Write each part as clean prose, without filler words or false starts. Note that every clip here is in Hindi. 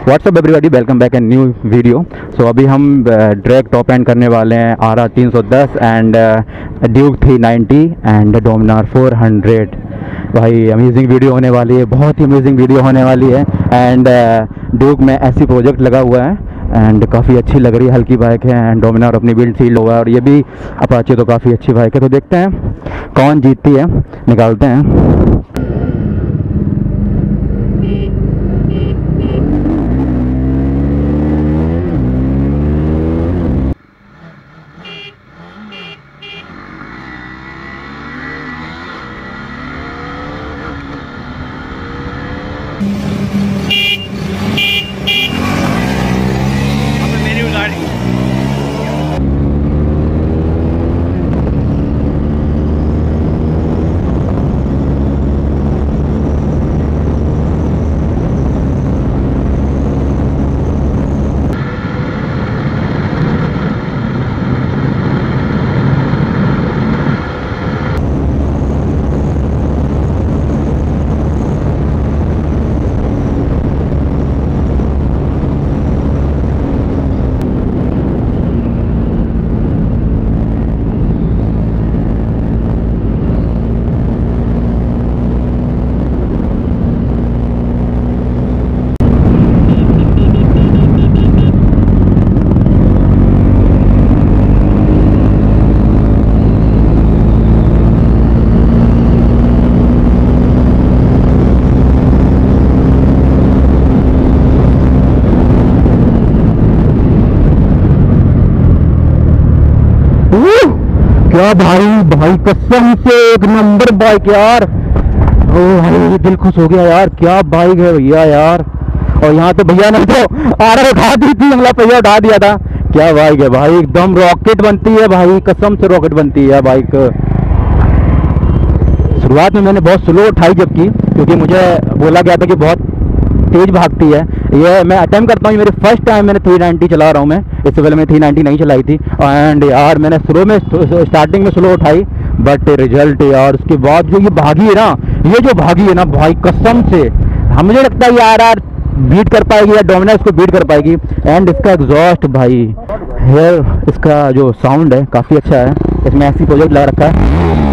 WhatsApp everybody, welcome back an new video. So अभी हम ड्रैग टॉप एंड करने वाले हैं RR 310 and Duke 390 and Dominar 400। भाई अमेजिंग वीडियो होने वाली है, बहुत ही अमेजिंग वीडियो होने वाली है। एंड ड्यूक में ऐसी प्रोजेक्ट लगा हुआ है एंड काफ़ी अच्छी लग रही है, हल्की बाइक है एंड डोमिनार अपनी बिल्ड सील हुआ है और ये भी अपाचे तो काफ़ी अच्छी बाइक है। तो देखते हैं कौन जीतती है, निकालते हैं। क्या भाई कसम से एक नंबर बाइक यार। ओ भाई दिल खुश हो गया यार, क्या बाइक है भैया यार। और यहाँ तो भैया ने तो RR उठा दी थी, अगला पहिया उठा दिया था। क्या बाइक है भाई, एकदम रॉकेट बनती है भाई, कसम से रॉकेट बनती है बाइक। शुरुआत में मैंने बहुत स्लो उठाई जबकि, क्योंकि मुझे बोला गया था कि बहुत तेज भागती है। ये मैं अटेम्प्ट करता हूँ, मेरे फर्स्ट टाइम मैंने 390 चला रहा हूँ मैं, इससे पहले मैंने 390 नहीं चलाई थी। एंड यार मैंने शुरू में स्टार्टिंग में स्लो उठाई, बट रिजल्ट यार उसके बाद जो ये भागी है ना, ये जो भागी है ना भाई कसम से, मुझे लगता है यार बीट कर पाएगी या डोमिनार इसको बीट कर पाएगी। एंड इसका एग्जॉस्ट भाई हेयर, इसका जो साउंड है काफ़ी अच्छा है, इसमें ऐसी प्रोजेक्ट लगा रखा है।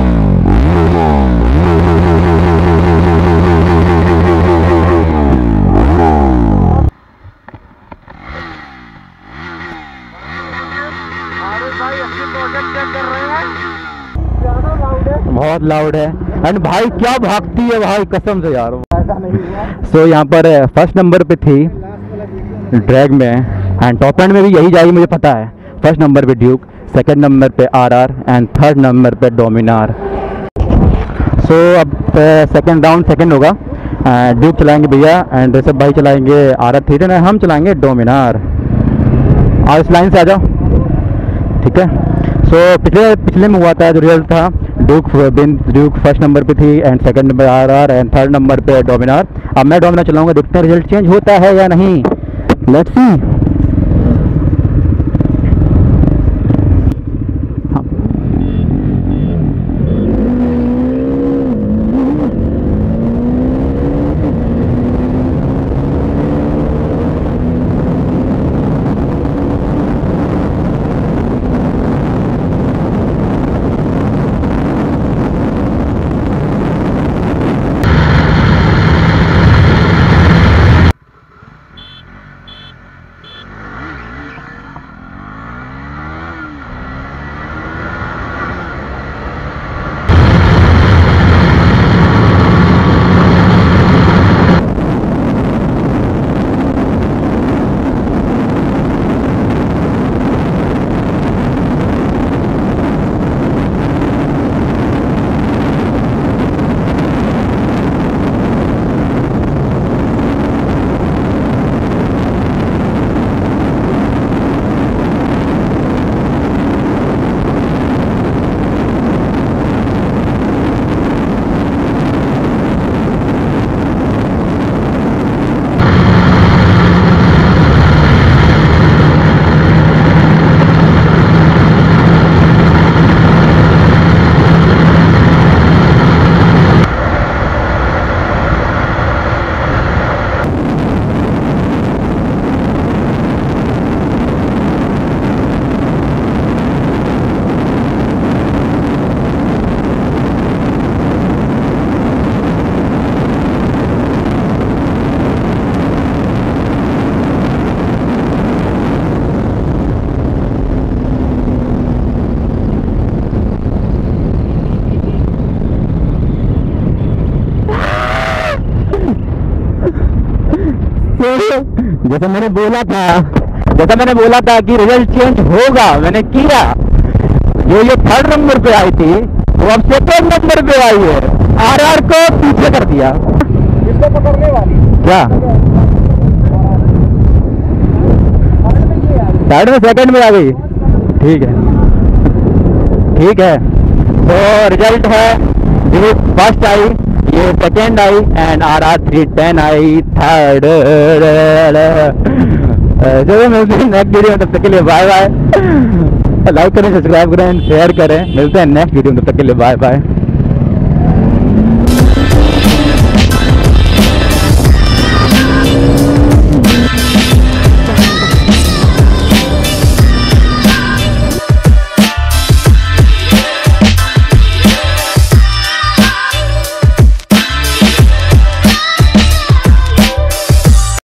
बहुत लाउड है एंड भाई क्या भागती है भाई कसम से यार। सो यहाँ पर फर्स्ट नंबर पे थी ड्रैग में एंड टॉप एंड में भी यही जाएगी मुझे पता है। फर्स्ट नंबर पे ड्यूक, सेकंड नंबर पे RR एंड थर्ड नंबर पे डोमिनार। सो अब सेकंड राउंड सेकंड होगा, ड्यूक चलाएंगे भैया एंड सब भाई चलाएंगे RR 390, हम चलाएंगे डोमिनार। और इस लाइन से आ जाओ, ठीक है। सो पिछले में हुआ था जो रिजल्ट था, ड्यूक फर्स्ट नंबर पे थी and second number RR and third number पे डोमिनार। अब मैं डोमिनार चलाऊंगा, देखते हैं रिजल्ट चेंज होता है या नहीं, लेट्स सी। जैसा मैंने बोला था कि रिजल्ट चेंज होगा, मैंने किया। जो 3rd नंबर पे आई थी वो अब 2nd नंबर पे आई है। RR को पीछे कर दिया। इसको पकड़ने वाली क्या थर्ड में 2nd में आ गई? ठीक है। तो रिजल्ट है, ये 1st आई, ये 2nd I and RR 310 I 3rd। चलो मिलते हैं नेक्स्ट वीडियो में, तब तक के लिए बाय बाय। लाइक करें, सब्सक्राइब करें, शेयर करें। मिलते हैं नेक्स्ट वीडियो में, तब तक के लिए बाय बाय।